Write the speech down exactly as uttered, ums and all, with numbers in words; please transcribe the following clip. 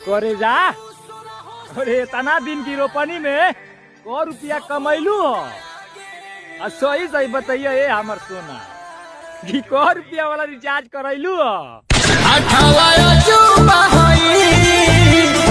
करे जा। अरे तना दिन की रोपनी में सौ रुपया कमैलू हो। सही सही बताइए ये हमर सोना कि सौ रुपया वाला रिचार्ज करैलू हो।